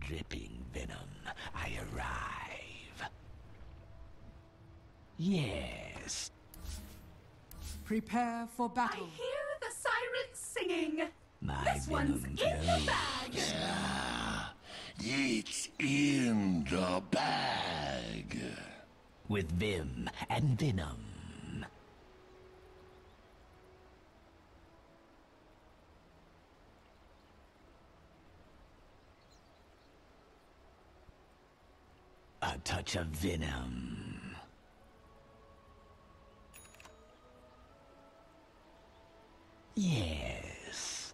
dripping venom, I arrive. Yes. Prepare for battle. I hear the sirens singing. My This one's venom in the bag. It's in the bag. With Vim and Venom. A touch of venom. Yes.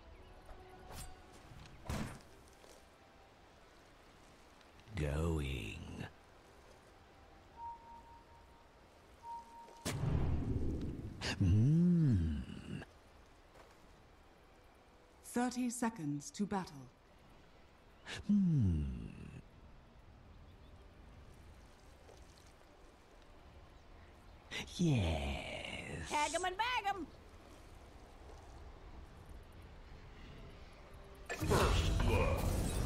Going. 30 seconds to battle. Yes. Tag 'em and bag 'em. First blood.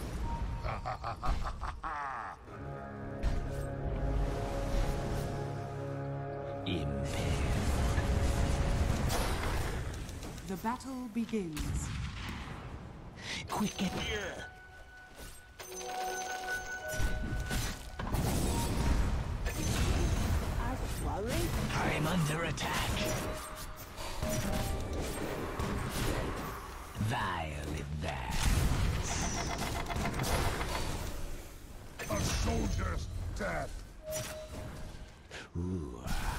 Impaired. The battle begins. Quick and... Swallowing. I'm under attack. Vile advance. A soldier's death. Ooh.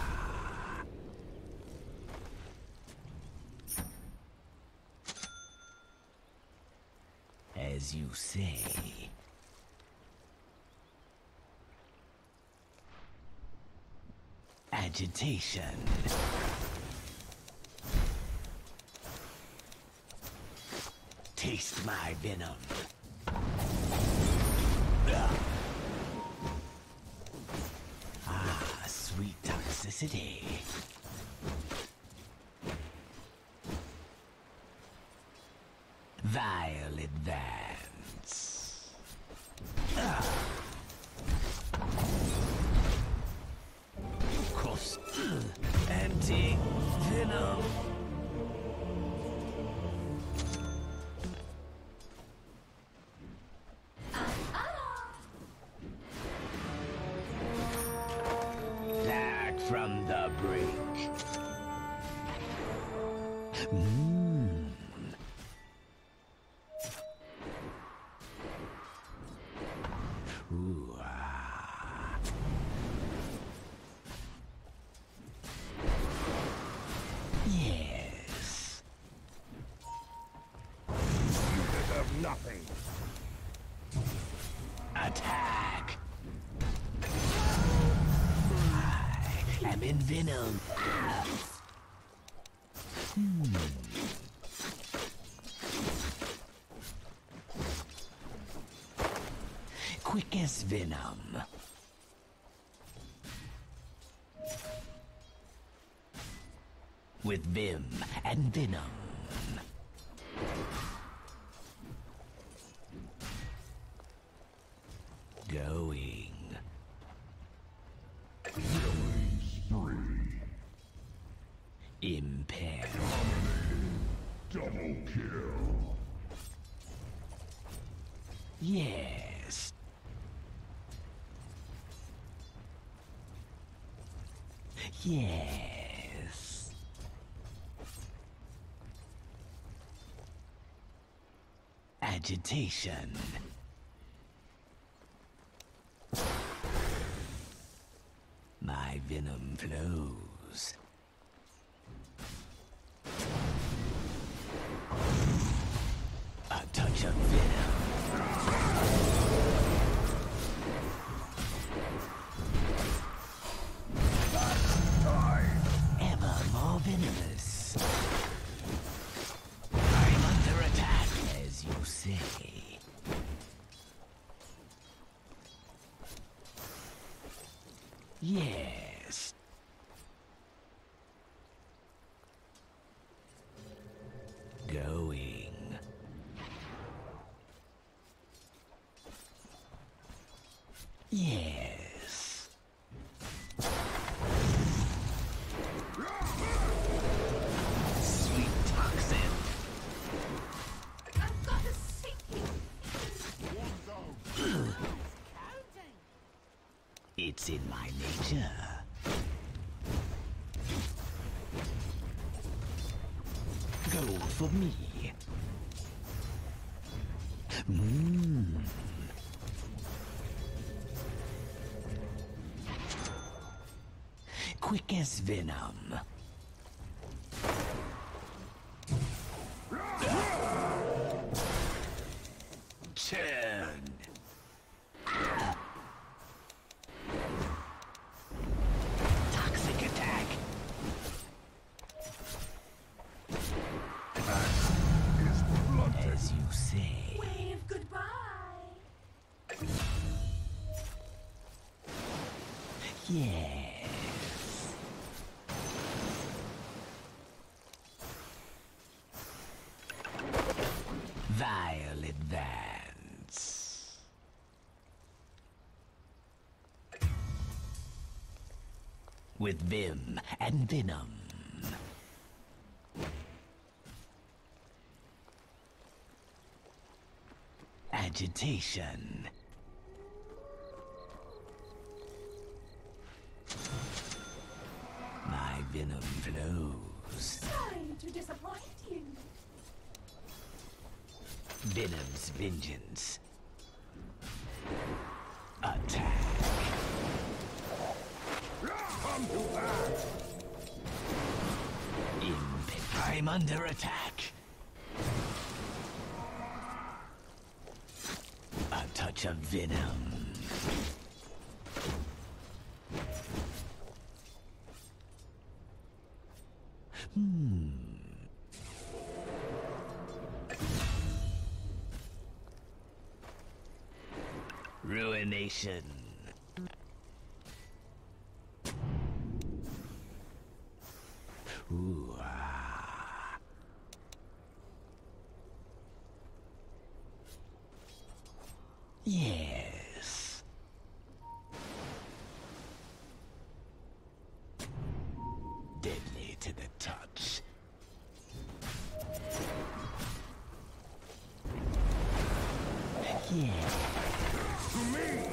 As you say. Agitation. Taste my venom. Ah, sweet toxicity. Vile advance. Cross. Anti-venom. Back from the brink. Ooh, ah. Yes. You deserve nothing. Attack. I am in venom. Quick as venom. With Vim and Venom. Going. Killing spree. Impaired. Double kill. Yes. Yes. Agitation. My venom flows. A touch of venom. Ever more venomous. I'm under attack, as you say. Yes. Going. Yes. Sweet toxin. I've got a sinking. Counting. It's in my nature. Go for me. Quick as venom. Turn. Toxic attack. Is blunted. As you say. Wave goodbye. Yes. Violet Vance. With Vim and Venom. Agitation. My venom flows. Sorry to disappoint you. Venom's vengeance. Attack. Come to that. I'm under attack. A touch of venom. Ruination. Ooh, ah. Yes. Deadly to the touch. Yeah. To me.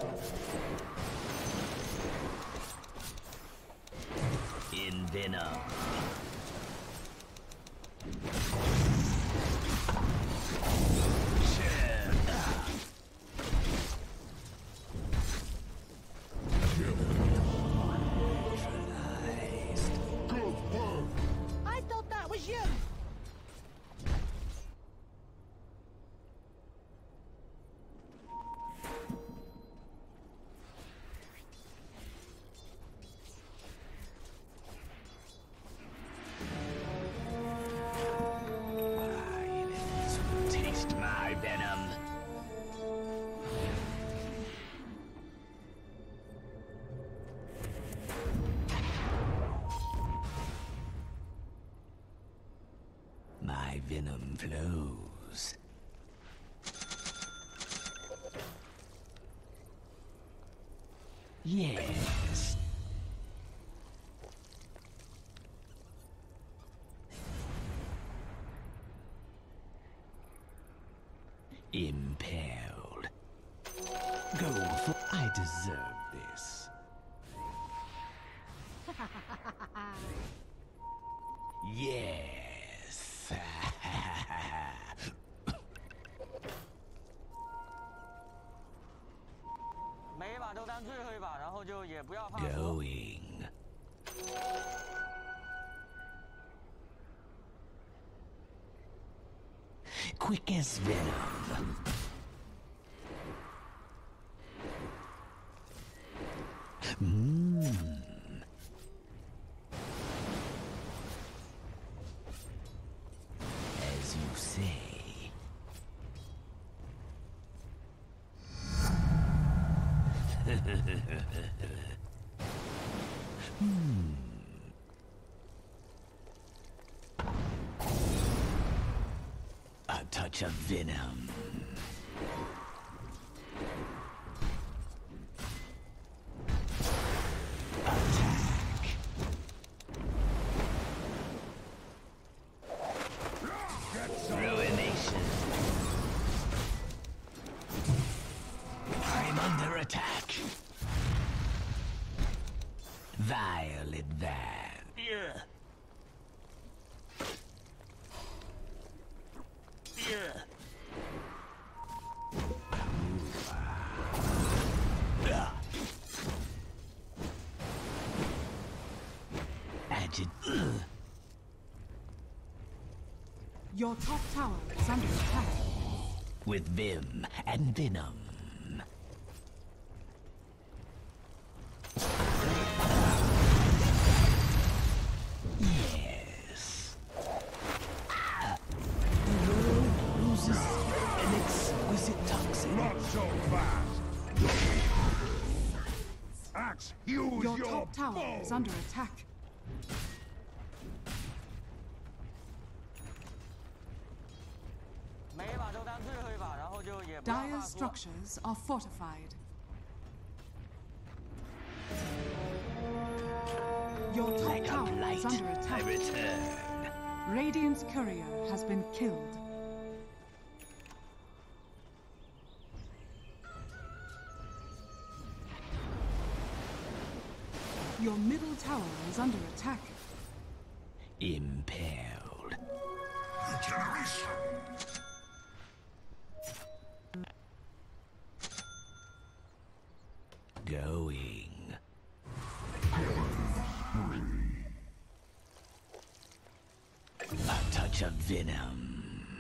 In venom. I thought that was you. Taste my venom. My venom flows. Yes. Impaled. Go for I deserve this. Yes. 每一把都当最后一把，然后就也不要怕输。 Going. Quick as venom. As you say. A touch of venom. Your top tower is under attack. With vim and venom. Yes. The world loses an exquisite toxin. Not so fast. Axe, use Your your top tower bow. is under attack. Dire's structures are fortified. Your top Like a tower is blight, under I attack. return. Radiant's courier has been killed. Your middle tower is under attack. Impaled. Regeneration. Going. A touch of venom.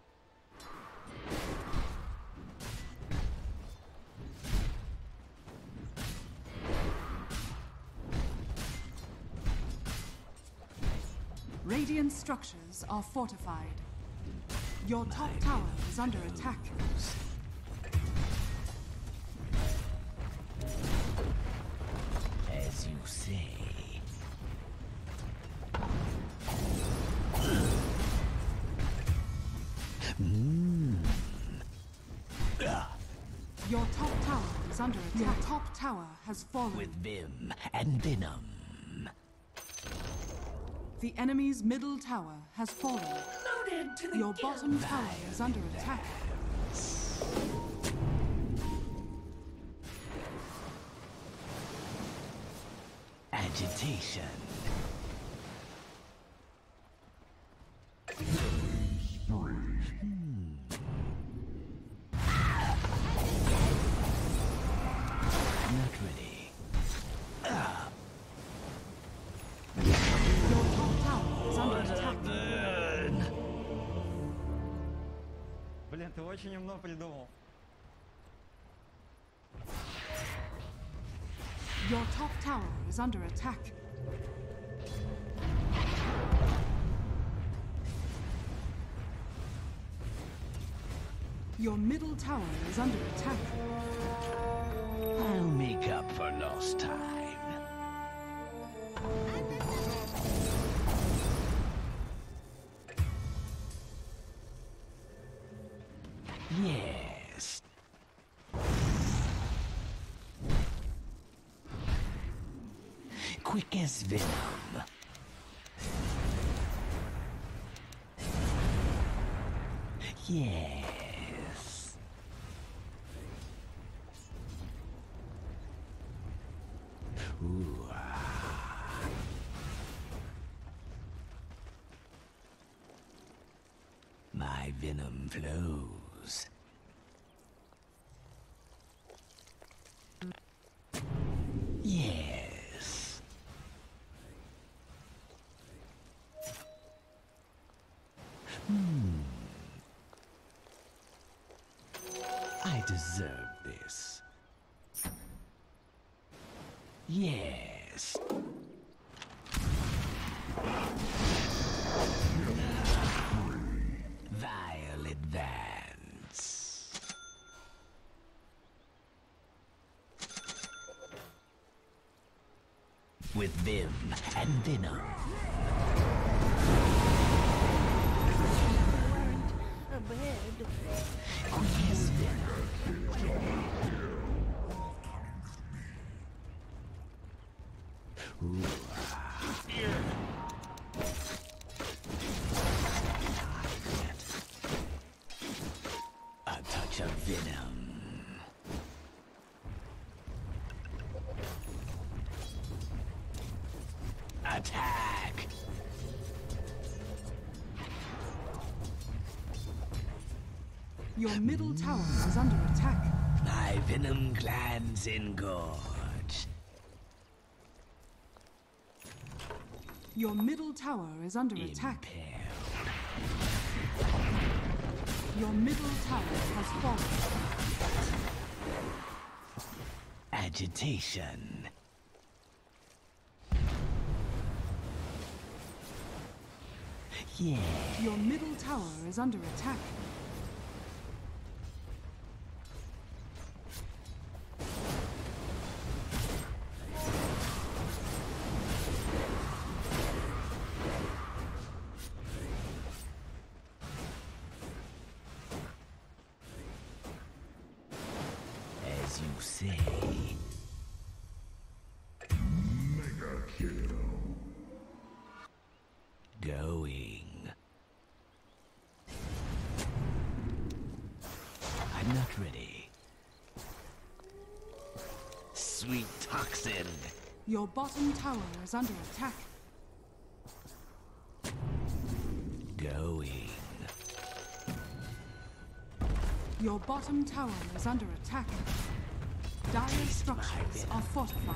Radiant structures are fortified. Your top tower is under attack. As you say. Your top tower is under attack. Your top tower has fallen. With vim and venom. The enemy's middle tower has fallen. Loaded to the Your gills. bottom tower is under attack. Agitation. Not ready. Your top tower is under attack. Burn. Блин, ты очень умно придумал. Your top tower is under attack. Your middle tower is under attack. I'll make up for lost time. Yes. Quick as venom. Yes. Ooh. My venom flows. Yes. I deserve this. Yes. Vile advance. With vim and venom. A bed. Quick as venom. Ooh. A touch of venom. Attack! Your middle tower is under attack. My venom glands engorge. Your middle tower is under attack. Your middle tower has fallen. Agitation. Yeah. Your middle tower is under attack. As you say. Mega kill. Going. I'm not ready. Sweet toxin. Your bottom tower is under attack. Going. Your bottom tower is under attack. Dire structures are fortified.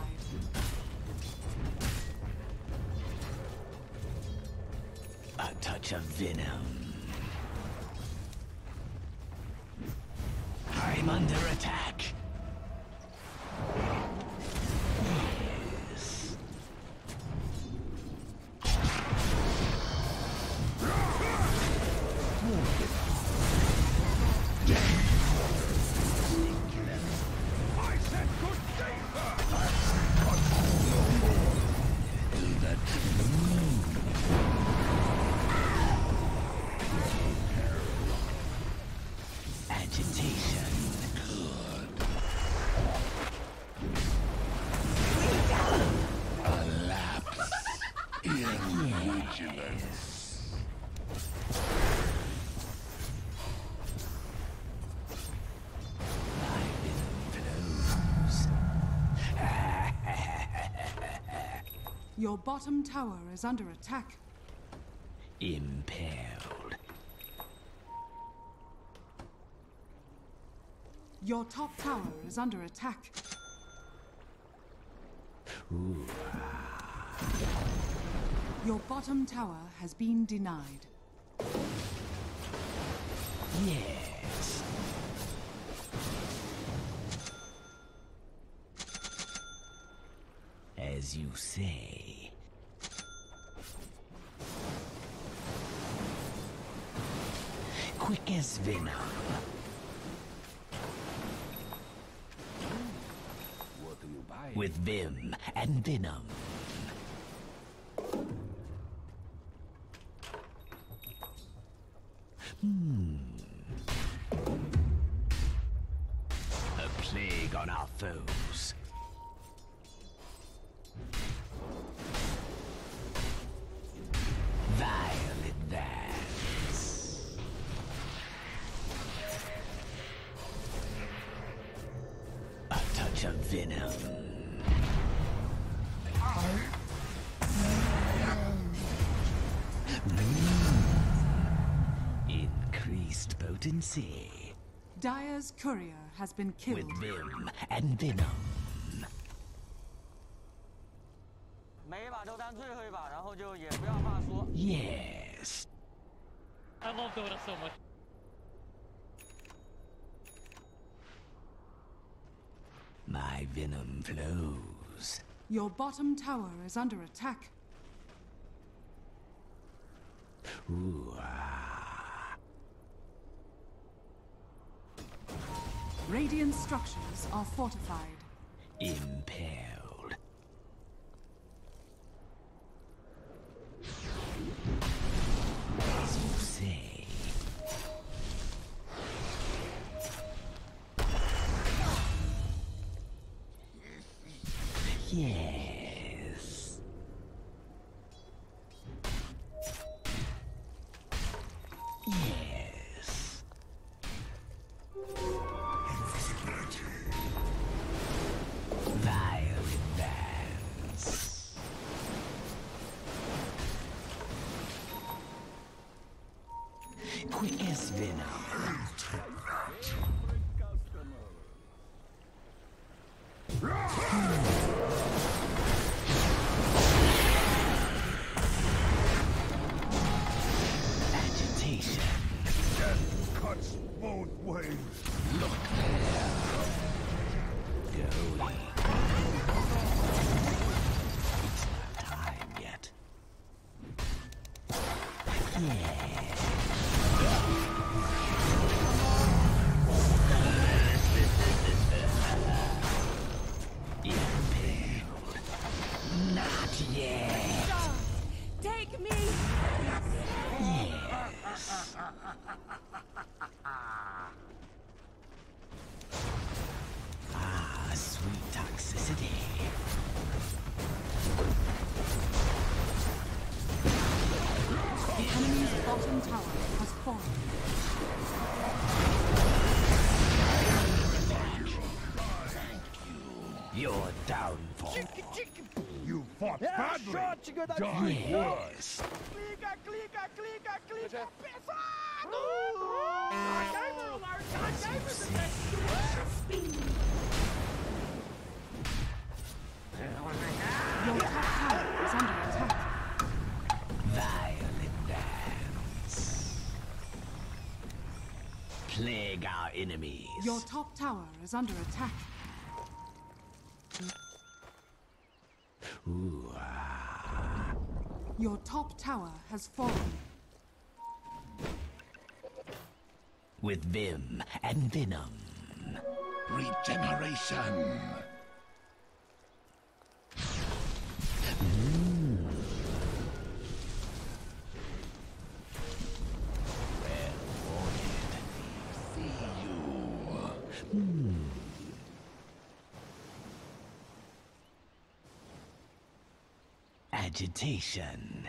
A touch of venom. I'm under attack. Yes. I said good day first. Agitation. Vigilance. My venom flows. Your bottom tower is under attack. Impaled. Your top tower is under attack. Ooh. Your bottom tower has been denied. Yes. As you say. Quick as venom. What do you buy? With vim and venom. A plague on our foes. Vile advance. A touch of venom. Increased potency. Dire's courier has been killed. With vim and venom. 每一把都当最后一把，然后就也不要怕输。 Yes. I love Dota so much. My venom flows. Your bottom tower is under attack. Ooh, ah. Radiant structures are fortified. Impaled. As you say. Yes. Yes. Vile advance. Quick as venom. Not yet. Take me! Ah, sweet toxicity. The enemy's bottom tower has fallen. Your downfall. You fought badly. Yes. Your top tower is under attack. Violent dance. Plague our enemies. Your top tower is under attack. Ooh, ah. Your top tower has fallen. With vim and venom. Regeneration. Agitation.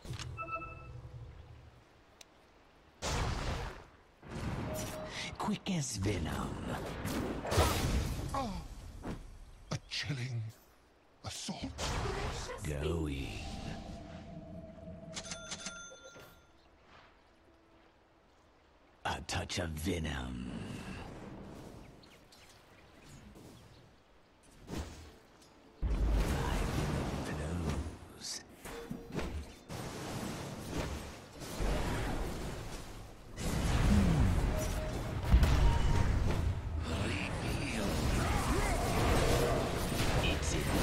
Quick as venom. A chilling assault. Going. A touch of venom. My venom flows. It's in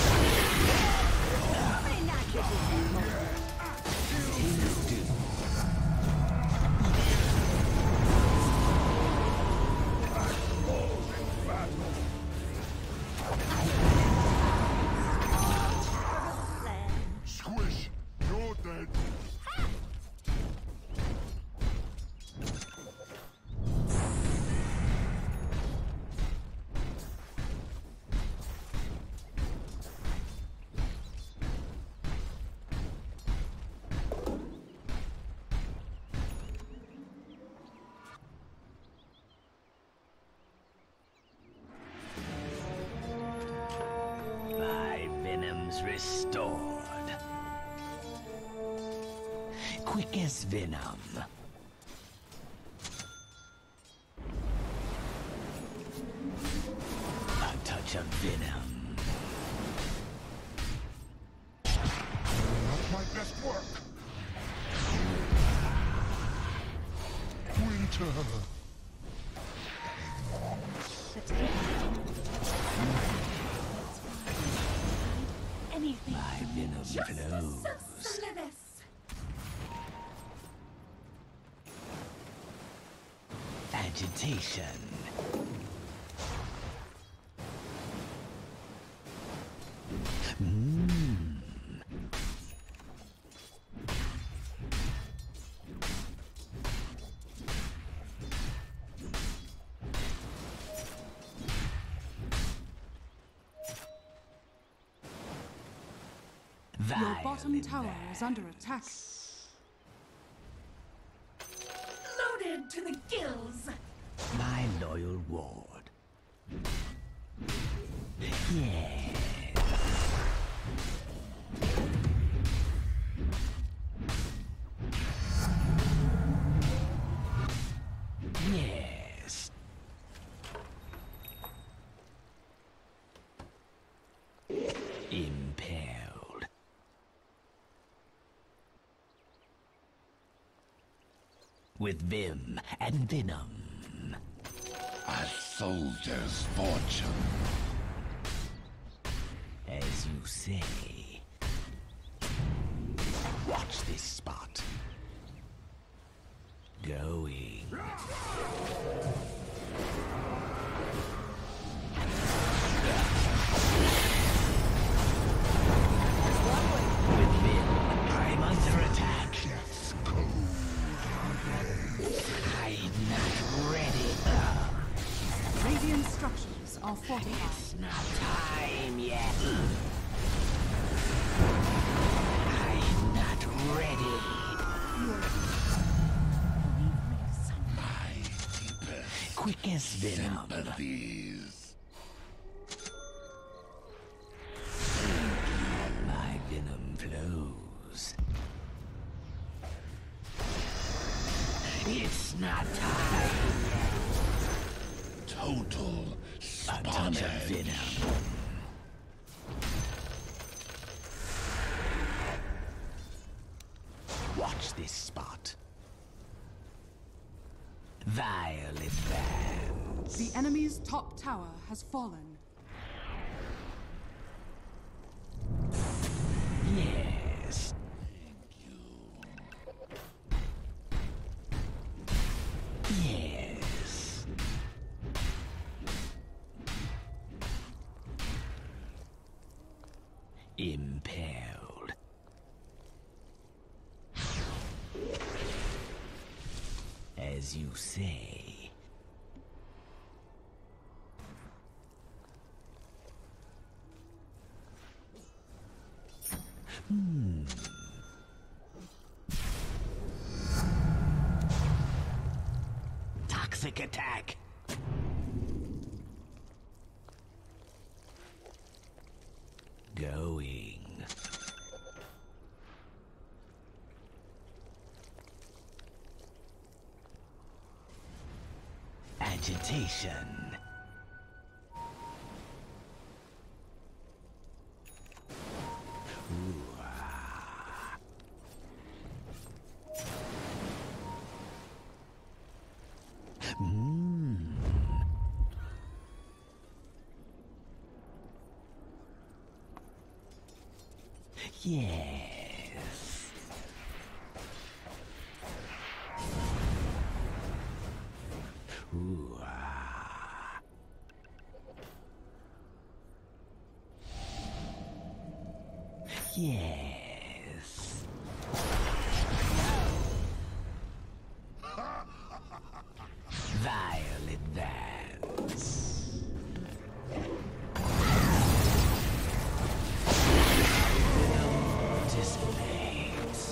Squish. You're dead. My venom's restored. Quick as venom. A touch of venom. Not my best work. Winter. Anything. My venom flows. Slithis! Agitation. Your bottom Violent tower is under attack. Loaded to the gills! My loyal ward. Yes. Yes. Impaled. With vim and venom. A soldier's fortune. As you say. Watch this spot. Going. With me, I'm under attack. Death's cold. I'm not ready. Radiant structures are fortified. It's not time yet. I'm not ready. My deepest Quick as venom. sympathies. My venom flows. It's not time. Total A touch of spawnage. venom. Watch this spot. Violet bands. The enemy's top tower has fallen. Yes. Yes. Impaled. As you say. Toxic attack. Going. Agitation. Ooh, ah. Yes. Ooh, ah. Yes. Violet Vance. Dissipates.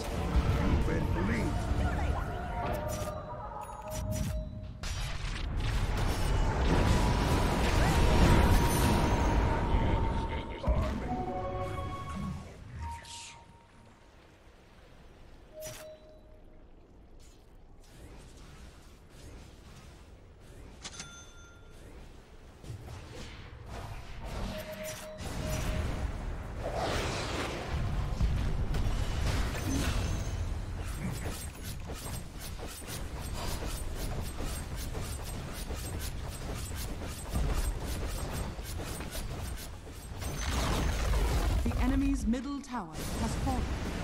The enemy's middle tower has fallen.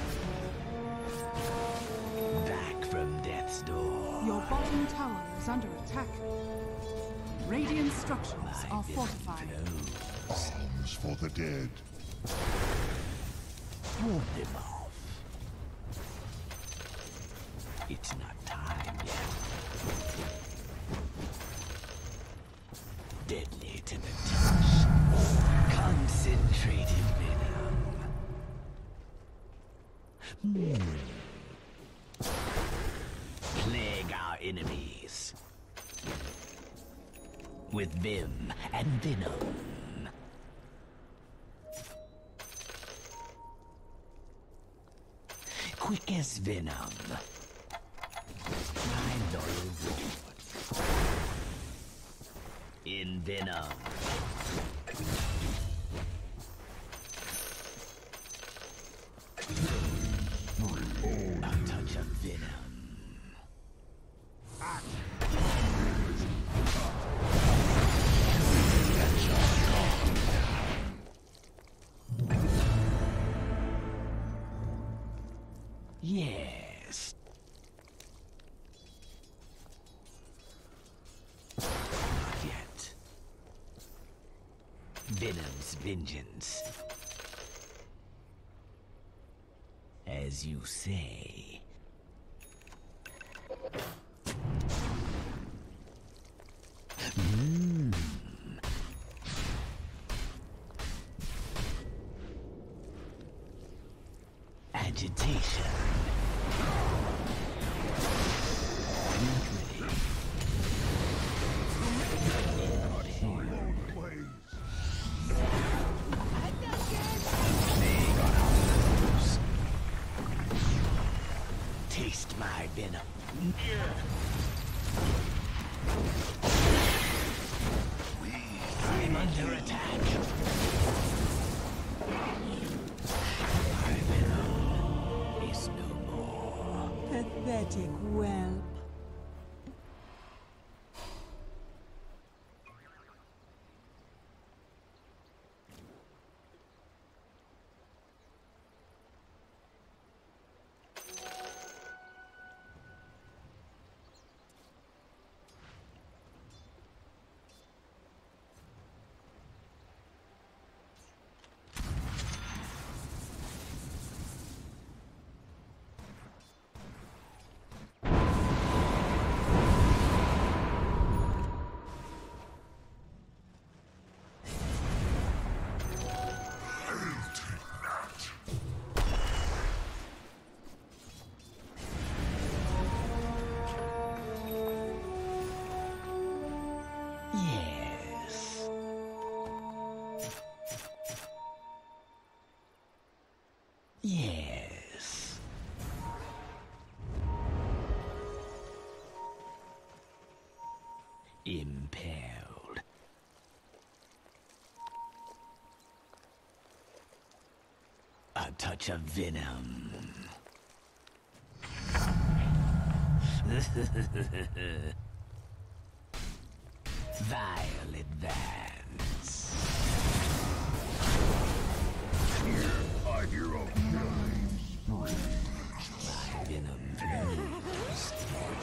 Back from death's door. Your bottom tower is under attack. Radiant structures are fortified. Arms for the dead. Ward them off. It's not time yet. Deadly to the touch. Concentrated venom. Plague our enemies. With vim and venom. Quick as venom. My loyal reward. In venom. A touch of venom. Yes. Venom's vengeance. As you say. Agitation. Taste my venom. I'm under attack. My venom is no more. Pathetic whelp. Yes. Impaled. A touch of venom. Vile advance. I hear a My venom flows.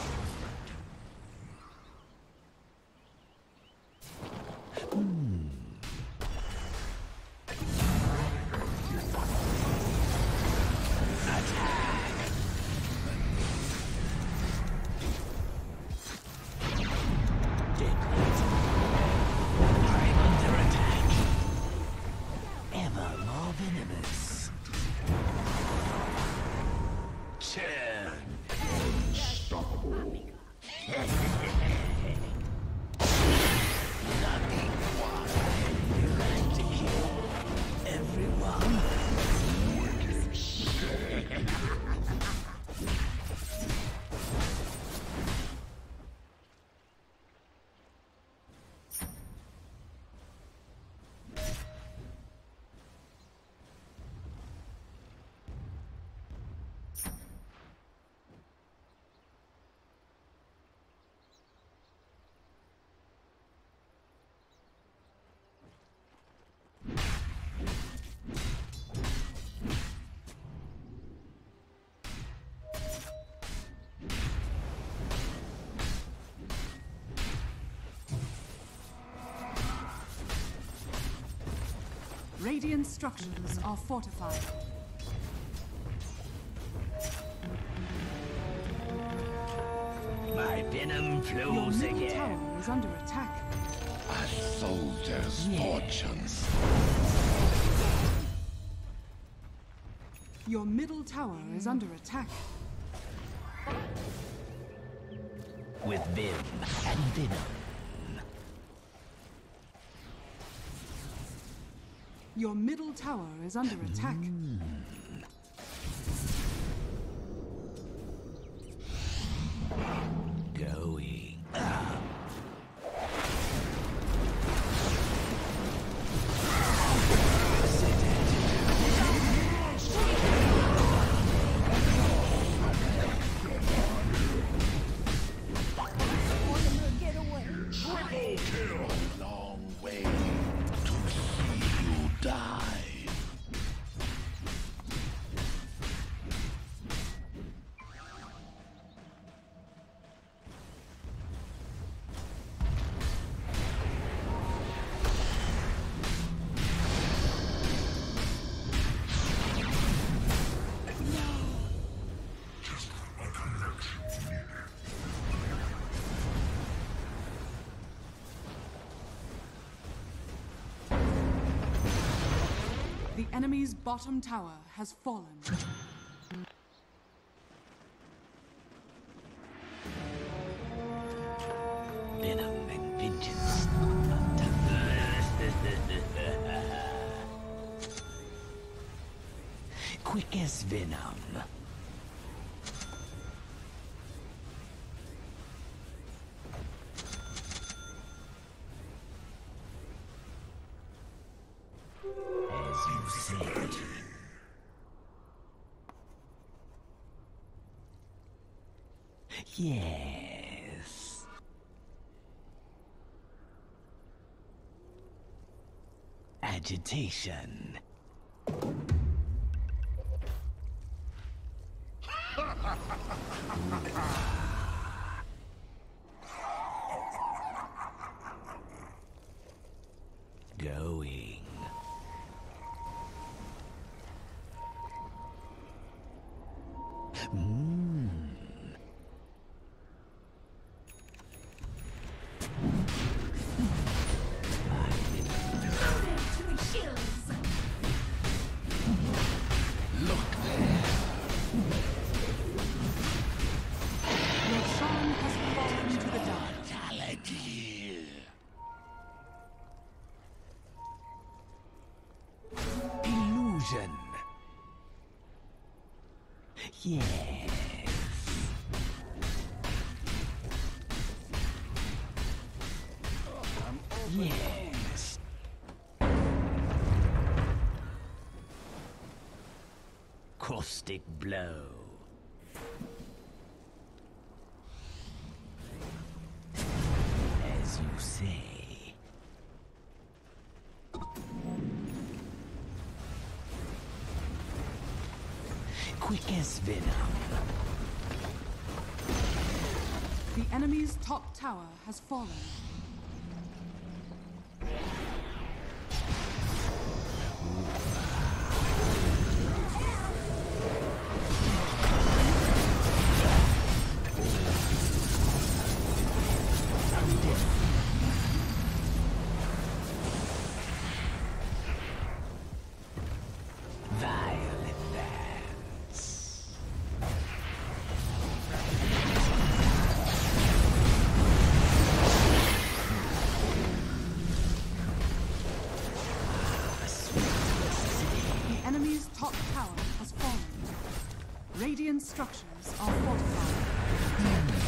Radiant structures are fortified. My venom Your flows middle again. tower is under attack. A soldier's fortunes. Your middle tower is under attack. With vim and venom. Your middle tower is under attack. Going up. Long way to see you die. enemy's bottom tower has fallen. Venom and vengeance. Quick as venom. As you said. Yes. Agitation. Going. Loaded to the gills. Roshan has fallen to the dark. Illusion. Yes. Yes. Caustic blow. As you say. Quick as venom. The enemy's top tower has fallen. Violent dance. The enemy's top tower has fallen. Radiant structures are fortified.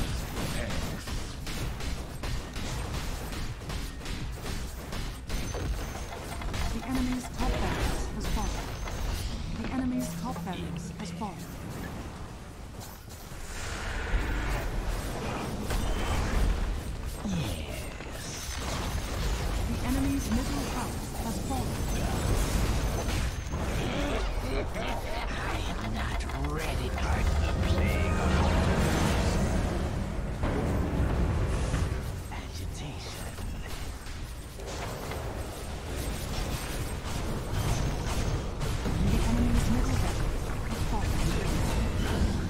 The enemy's top barracks has fallen. The enemy's top barracks has fallen. The enemy's middle house has fallen. I'm not ready for the plague. Agitation. The enemy's middle barracks has fallen.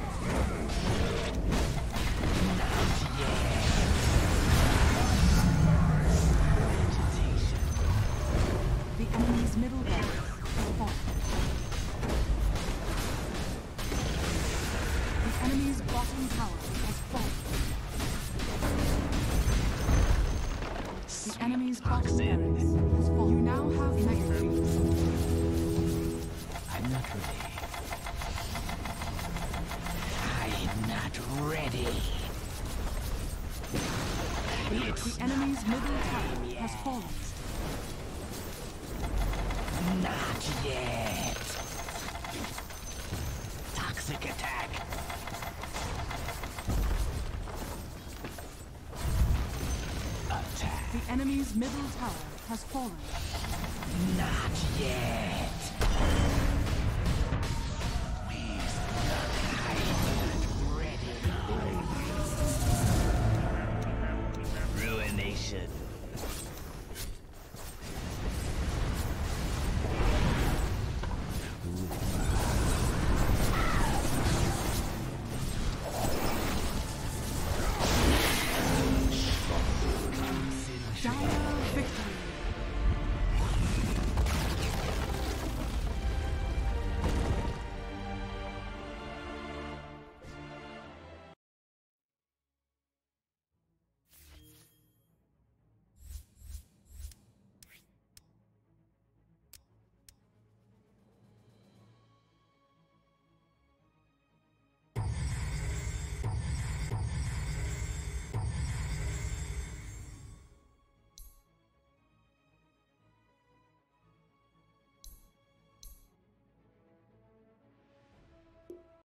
Agitation. The enemy's middle barracks has fallen. The enemy's bottom tower has fallen. The enemy's bottom barracks has fallen. You now have mega creeps. I'm not ready. I'm not ready. It's The enemy's middle tower has fallen. not yet. Toxic attack. Attack. The enemy's middle tower has fallen. Not yet.